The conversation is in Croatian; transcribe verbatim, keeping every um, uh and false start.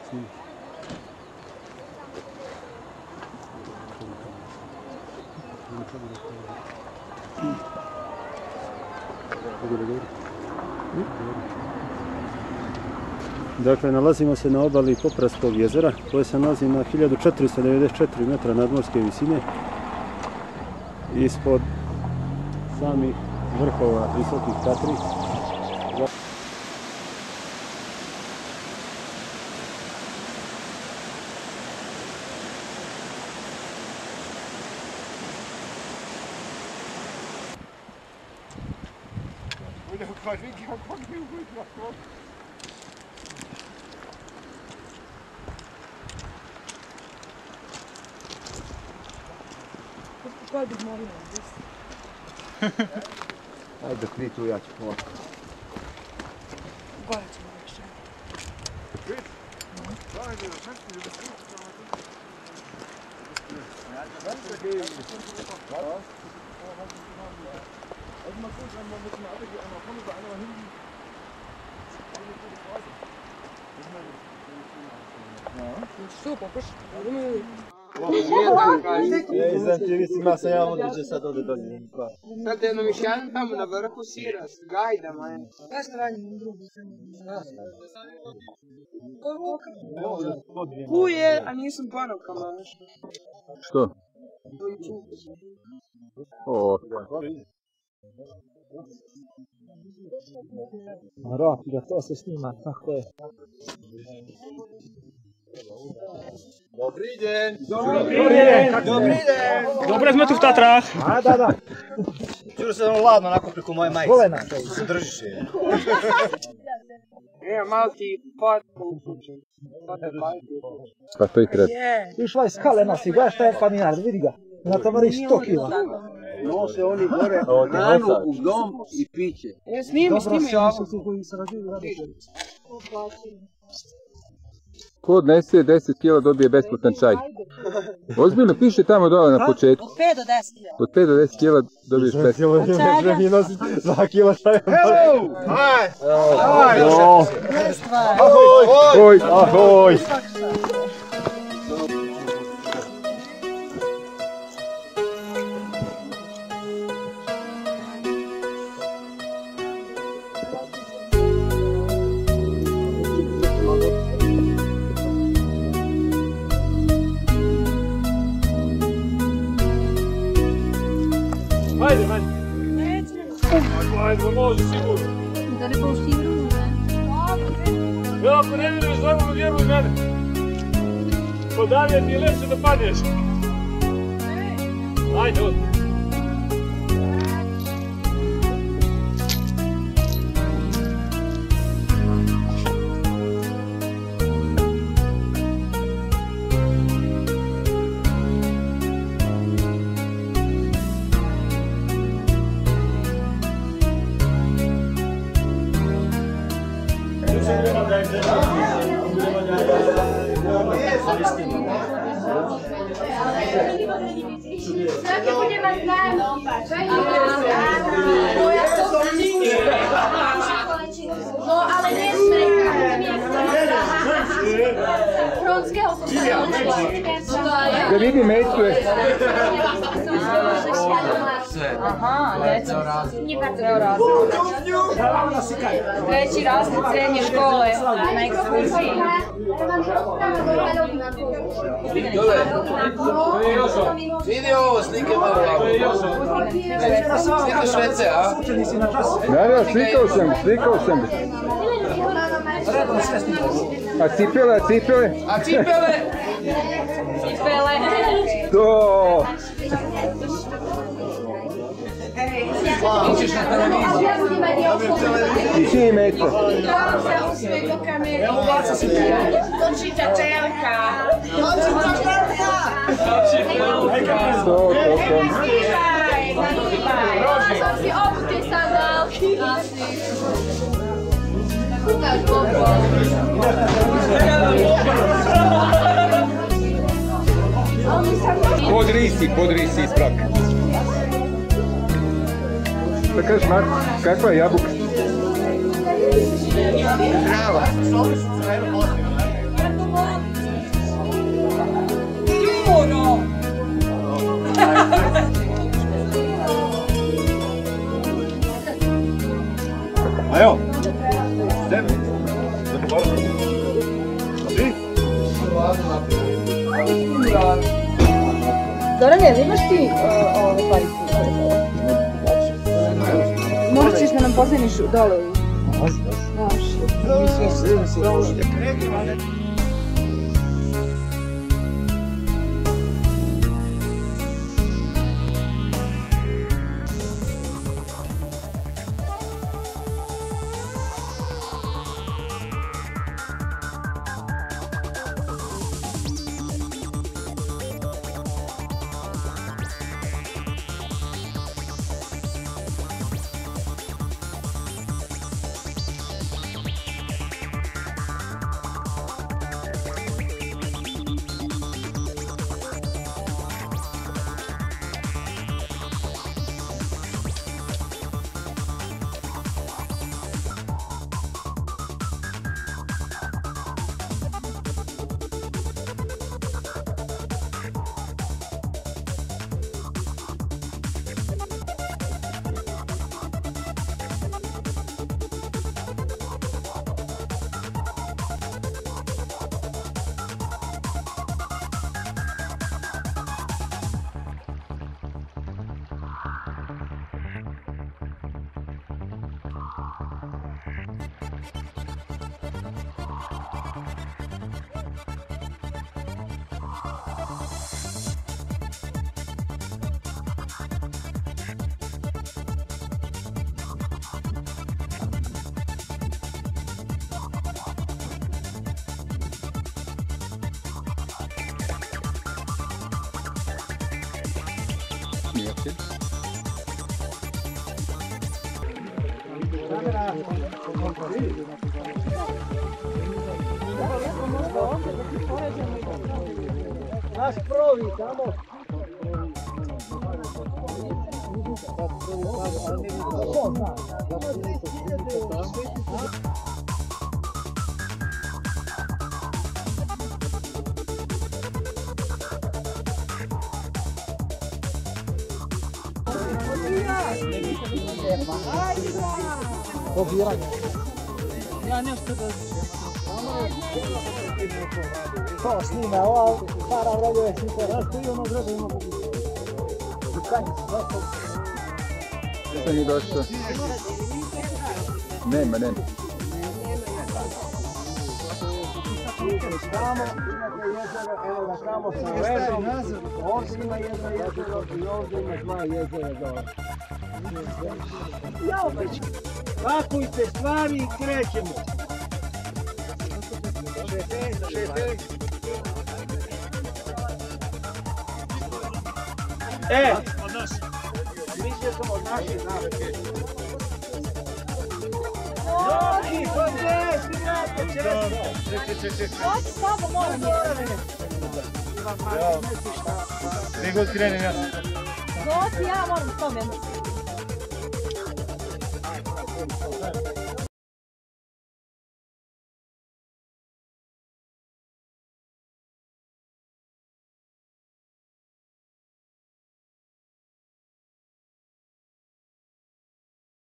snima. Dakle, nalazimo se na obali Popradskog jezera koje se nalazi na hiljadu četiristo devedeset četiri metra nadmorske visine ispod samih vrhova visokih Tatri. Kaj bi molila? Ajde, kri tu, ja ću pomoći. Gore ćemo više. Što, pokuš? Znam ti, mislim, ja sam ja onda će sad ovdje dolje. Sad jedno mišljan tamo na vrhu sira s gajdama. Ja što radim u drugu. Kuje, a nisam panokama. Što? O, Rok, da to se snima, kako je. Dobri den! Dobri den! Dobri den! Dobro smo tu v Tatrah! A, da, da. Čuro se ono ladno onako preko moje majice. Volena. Se držiš je. E, malo ti pot. Pa to i treba. Viš ovaj skale nosi, gledaj šta je planinар, vidi ga. Na tamo sto kila. Nose oni gore hranu u dom i piće. Ja snimi, snimi ovo. Dobro, su tu koji se rađuju radi. Ko odnese deset kila dobije besplatan čaj. Ozbiljno piše tamo dole na početku. Od pet do deset kila. Od pet do deset kila dobiješ besplatan. Od čega? Mi nosi dva kila čaja. Hello! Hi! Hi! Ahoj! Ahoj! Ajde, ajde. Ajde, ma može sigurno. Da ne boš sigurno, ne? Ja, ako ne vjeruješ, zajmo vjeruj mene. Podavljen ti je lepše da padneš. Ajde, od. Svaki put ima znam. No, ale nie smreka. Kronske Da vidi meću je. Aha, neću. Ceo razred. Treći razred srednje škole na ekskurziji. Vidi ovo, slike malo lako. Slika Švece, a? Da, da, slikao sam, slikao sam. A cipele, a cipele? A cipele? Cipele. To! Ićeš na televiziju. Ti si meću. se usmije do kamere. Dočića čelka. Dočića čelka. To, to, to. Nagibaj, nagibaj. Sam si obuti sandalki. Kukaš bombo. Podrisi, podrisi ispravka. Da kažeš, Mark, kakva je jabuka? Zdrava. Evo. Devet. Tri. Zorane, imaš ti ove parice? Možda ćeš da nam pozemiš dole? Može, može. Naš provi tamo. Pobiranje. Ja nešto da to snime, ova para vreduje sliče, rastu i ono vreduje ima mogu. Dukanje, svako. Jeste mi došlo? Nema, nema. Tamo imate jezero, evo ga tamo sa leži, ovdje ima jedno jezero i ovdje ima dva jezera dole. Jao, pički, pakujte stvari i krećemo. Šefe, šefe. E! Od nas. Mislio sam od naših, da. Joki, kod ne, svi vrate, će reći. Čekaj, čekaj, čekaj. Hoći s tobom, moram je. Gdje god krenem ja. Hoći, ja moram s tobom.